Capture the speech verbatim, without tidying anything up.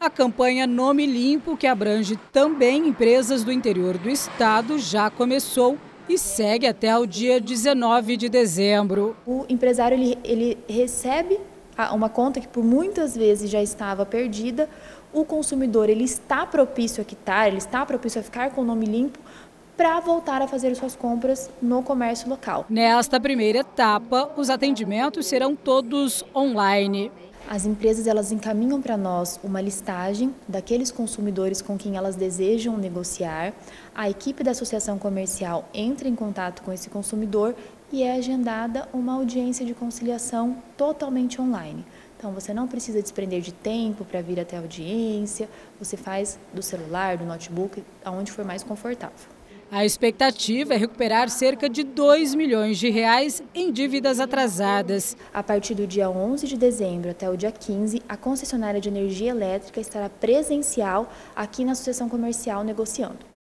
A campanha Nome Limpo, que abrange também empresas do interior do estado, já começou e segue até o dia dezenove de dezembro. O empresário ele, ele recebe uma conta que por muitas vezes já estava perdida. O consumidor ele está propício a quitar, ele está propício a ficar com o nome limpo para voltar a fazer suas compras no comércio local. Nesta primeira etapa, os atendimentos serão todos online. As empresas elas encaminham para nós uma listagem daqueles consumidores com quem elas desejam negociar. A equipe da associação comercial entra em contato com esse consumidor e é agendada uma audiência de conciliação totalmente online. Então você não precisa desprender de tempo para vir até a audiência, você faz do celular, do notebook, aonde for mais confortável. A expectativa é recuperar cerca de dois milhões de reais em dívidas atrasadas. A partir do dia onze de dezembro até o dia quinze, a concessionária de energia elétrica estará presencial aqui na Associação Comercial negociando.